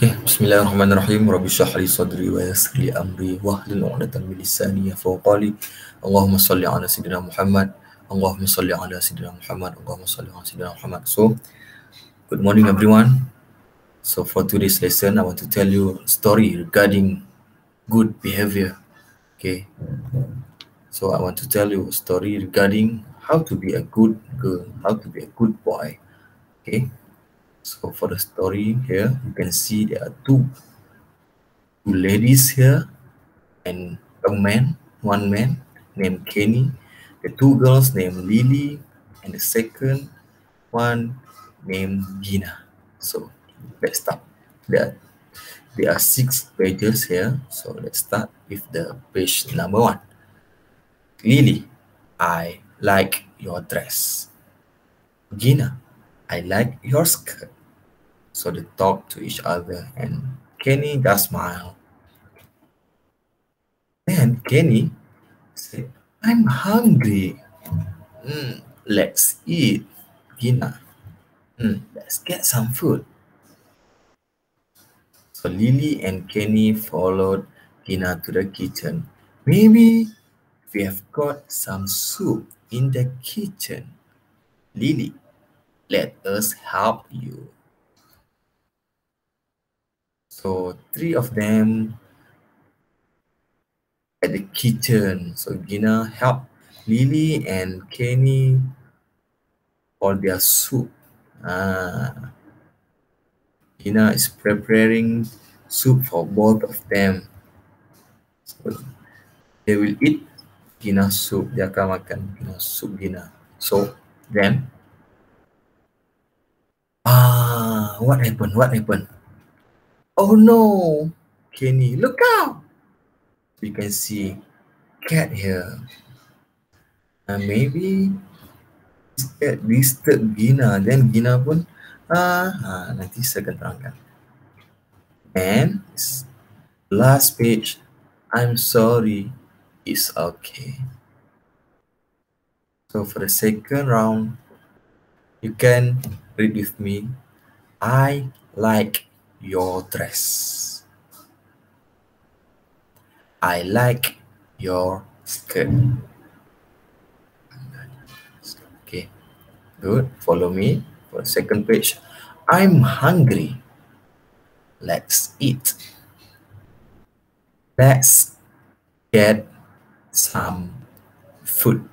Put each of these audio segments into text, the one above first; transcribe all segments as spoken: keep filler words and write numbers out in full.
Okay, Bismillahirrahmanirrahim. Rabbi shrah li sadri wa yassir li amri wahlul 'uqdatam min lisani yafqahu qawli. Allahumma shalli ala sayyidina Muhammad. Allahumma shalli ala sayyidina Muhammad. Allahumma shalli ala sayyidina Muhammad. So, good morning everyone. So for today's lesson, I want to tell you a story regarding good behavior. Okay. So I want to tell you a story regarding how to be a good girl, how to be a good boy. Okay. So for the story here, you can see there are two two ladies here and a man, one man named Kenny, the two girls named Lily, and the second one named Gina. So let's start. There, there are six pages here. So let's start with the page number one. Lily, I like your dress. Gina, I like your skirt. So they talk to each other and Kenny does smile. Then Kenny said, I'm hungry. Mm, let's eat. Gina, mm, let's get some food. So Lily and Kenny followed Gina to the kitchen. Maybe we have got some soup in the kitchen. Lily, let us help you. So three of them at the kitchen. So Gina helped Lily and Kenny for their soup. Ah, Gina is preparing soup for both of them. So they will eat Gina soup. Dia akan makan Gina soup Gina. So then, ah, what happened? What happened? Oh no, Kenny, look out! You can see cat here. And maybe cat disturb Gina. Then Gina pun, ah, ah nanti saya akan terangkan. And last page, I'm sorry, it's okay. So for the second round, you can read with me. I like your dress. I like your skirt. Okay, good. Follow me for the second page. I'm hungry. Let's eat. Let's get some food.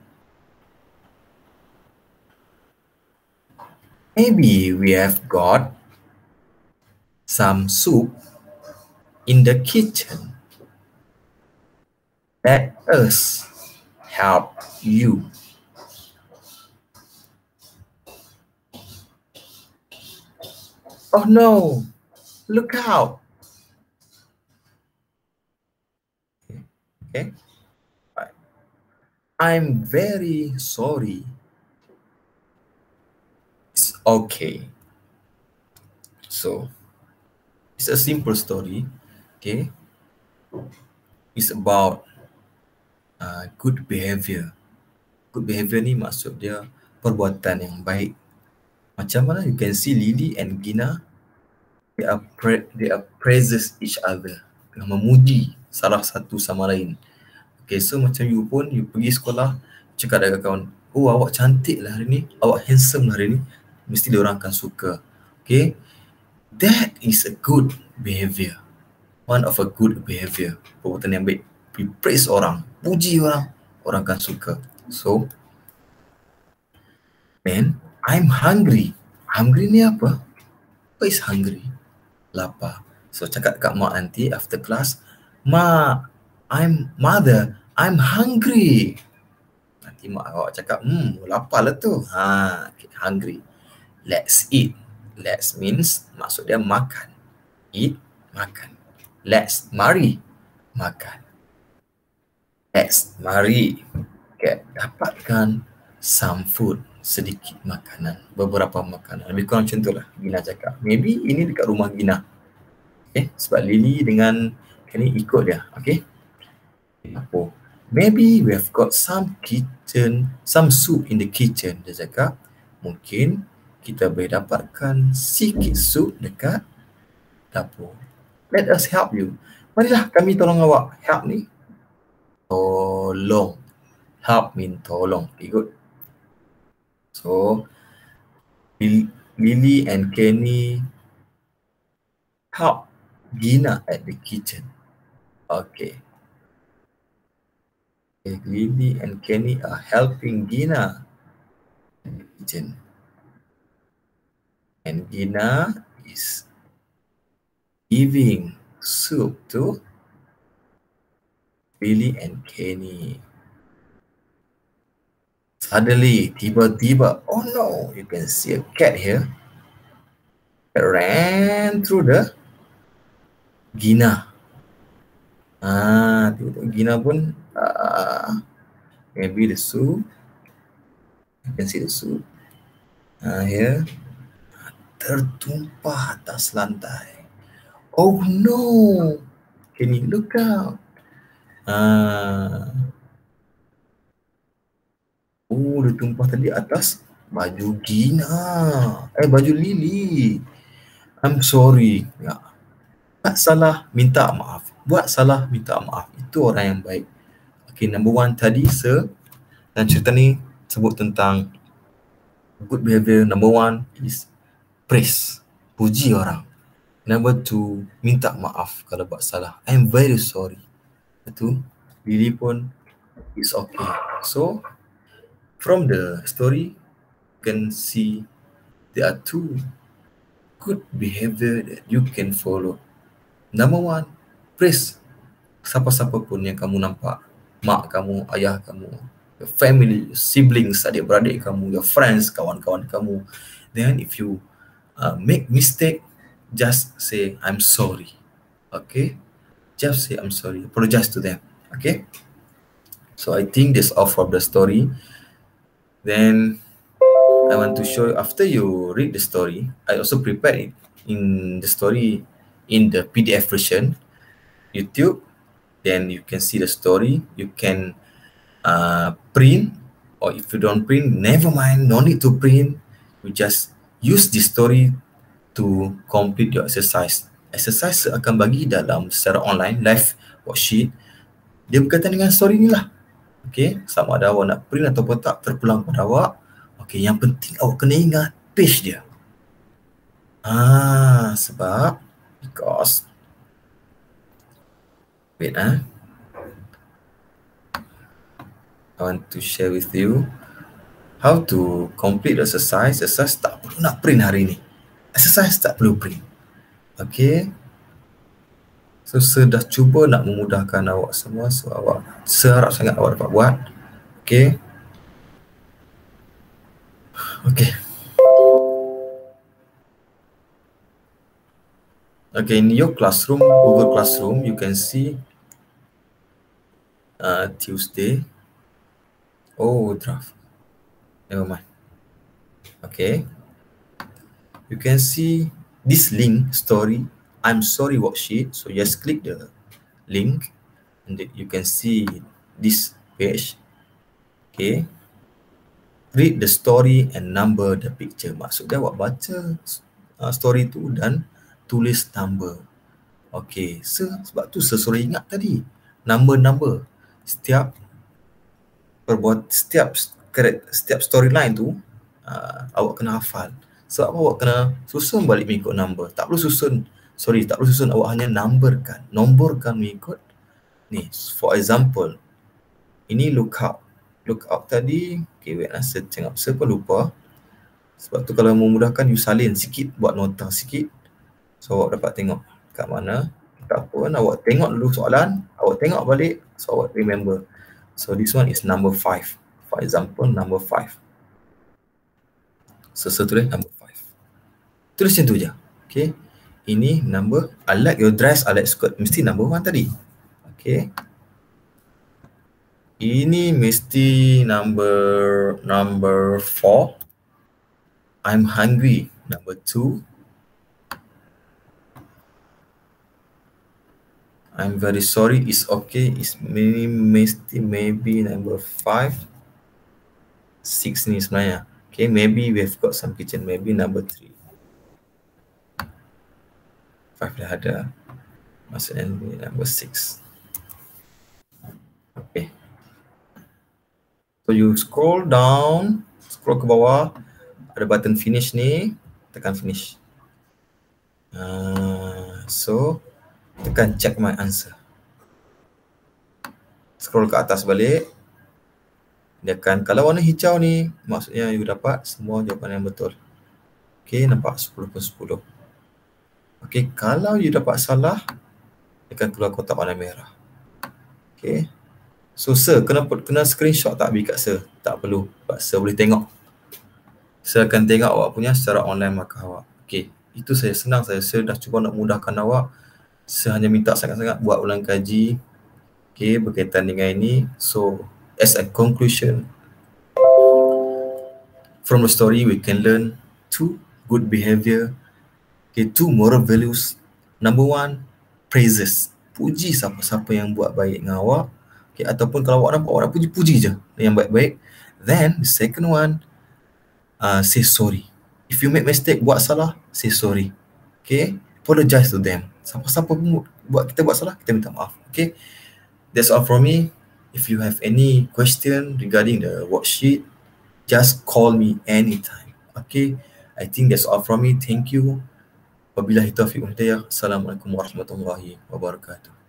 Maybe we have got some soup in the kitchen. Let us help you. Oh no, look out. Okay. Right. I'm very sorry. It's okay. So it's a simple story. Okay. It's about uh, good behavior. Good behavior ni maksud dia perbuatan yang baik. Macam mana you can see Lily and Gina, they are pra- they are praises each other, dengan memuji salah satu sama lain. Okay, so macam you pun, you pergi sekolah, cakap dengan kawan, oh awak cantik lah hari ni, awak handsome lah hari ni, mesti dia orang akan suka. Okay, that is a good behavior. One of a good behavior. Perbuatan yang baik. We praise orang, puji orang, orang akan suka. So, then, I'm hungry. Hungry ni apa? What is hungry? Lapar. So, cakap kat mak nanti after class, Ma, I'm mother, I'm hungry. Nanti mak awak cakap, hmm, lapar lah tu. Ha, okay, hungry. Let's eat. Let's means, maksud dia makan. Eat, makan. Let's mari, makan. Let's mari get dapatkan some food, sedikit makanan, beberapa makanan. Lebih kurang macam tu lah Gina cakap. Maybe ini dekat rumah Gina. Okay, sebab Lily dengan Kenny ikut dia. Okay. Oh, maybe we have got some kitchen, some soup in the kitchen. Dia cakap, mungkin kita boleh dapatkan sikit sup dekat dapur. Let us help you. Marilah kami tolong awak. Help ni tolong. Help mean tolong. Okay, good. So Lily and Kenny help Gina at the kitchen. Okay. Okay, Lily and Kenny are helping Gina in the kitchen. And Gina is giving soup to Lily and Kenny. Suddenly, tiba-tiba, oh no, you can see a cat here. It ran through the Gina. Ah, tiba-tiba Gina pun uh, maybe the soup. You can see the soup. Ah, here tertumpah atas lantai. Oh no! Can you look out? Ah. Oh, dia tumpah tadi atas baju Gina. Eh, baju Lily. I'm sorry. Ya. Buat salah, minta maaf. Buat salah, minta maaf. Itu orang yang baik. Okay, number one tadi, sir. Dan cerita ni sebut tentang good behavior. Number one is praise. Puji orang. Number two, minta maaf kalau buat salah. I'm very sorry. Itu, Lily pun is okay. So, from the story, you can see there are two good behavior that you can follow. Number one, praise siapa-siapa pun yang kamu nampak. Mak kamu, ayah kamu, your family, your siblings, adik-beradik kamu, your friends, kawan-kawan kamu. Then if you uh, make mistake, just say, I'm sorry. Okay? Just say, I'm sorry. Apologize to them. Okay? So I think that's all from the story. Then I want to show you, after you read the story, I also prepared it in the story in the P D F version, YouTube. Then you can see the story. You can uh, print, or if you don't print, never mind, no need to print. You just use this story to complete your exercise. Exercise akan bagi dalam secara online, live worksheet. Dia berkaitan dengan story ni lah. Okay, sama ada awak nak print ataupun tak, terpulang pada awak. Okay, yang penting awak kena ingat page dia. Ah, sebab because wait ah. I want to share with you how to complete exercise. Exercise tak perlu nak print hari ni. Exercise tak perlu print. Okay. So, saya dah cuba nak memudahkan awak semua. So, awak, saya harap sangat awak dapat buat. Okay. Okay. Okay, in your classroom, Google Classroom, you can see uh, Tuesday. Oh, draft. Never mind. Okay. You can see this link, story, I'm sorry worksheet. So just click the link and you can see this page. Okay. Read the story and number the picture. Maksudnya awak baca uh, story tu dan tulis number. Okay. So, sebab tu saya suruh ingat tadi. Number-number. Setiap perbuat setiap setiap storyline tu uh, awak kena hafal. Sebab so, awak kena susun balik mengikut number. Tak perlu susun, sorry, tak perlu susun, awak hanya numberkan, nomborkan mengikut ni. For example, ini lookout. Lookout tadi, okay, wait lah, saya tengok, saya pun lupa. Sebab tu kalau memudahkan, you salin sikit, buat nota sikit. So, awak dapat tengok kat mana. Tak apa, awak tengok dulu soalan, awak tengok balik, so awak remember. So this one is number five. For example, number five. So, saya tulis number five. Tulis macam tu je. Okay. Ini number, I like your dress, I like skirt. Mesti number one tadi. Okay. Ini mesti number number four. I'm hungry. Number two. I'm very sorry. It's okay. It's maybe, maybe number five. Six ni sebenarnya. Okay, maybe we've got some kitchen. Maybe number three. five dah ada. Maksudnya number six. Okay. So you scroll down, scroll ke bawah, ada button finish ni, tekan finish. Uh, so tekan check my answer. Scroll ke atas balik. Dia akan, kalau warna hijau ni, maksudnya you dapat semua jawapan yang betul. Okay, nampak sepuluh per sepuluh. Okay, kalau you dapat salah, dia akan keluar kotak warna merah. Okay. So sir, kena kena screenshot tak bi kat sir? Tak perlu, sebab sir boleh tengok. Sir akan tengok awak punya secara online markah awak. Okay, itu saya senang saya. Sir dah cuba nak mudahkan awak. Sir hanya minta sangat-sangat buat ulang kaji. Okay, berkaitan dengan ini. So, as a conclusion, from the story we can learn two good behavior. Okay, two moral values. Number one, praises. Puji siapa-siapa yang buat baik dengan awak. Okay, ataupun kalau awak nampak awak nak puji-puji je yang baik-baik. Then the second one, uh, say sorry. If you make mistake, buat salah, say sorry. Okay, apologize to them. Siapa-siapa pun buat kita buat salah, kita minta maaf. Okay, that's all from me. If you have any question regarding the worksheet, just call me anytime. Okay, I think that's all from me. Thank you. Wabillahi taufiq wal hidayah. Assalamualaikum warahmatullahi wabarakatuh.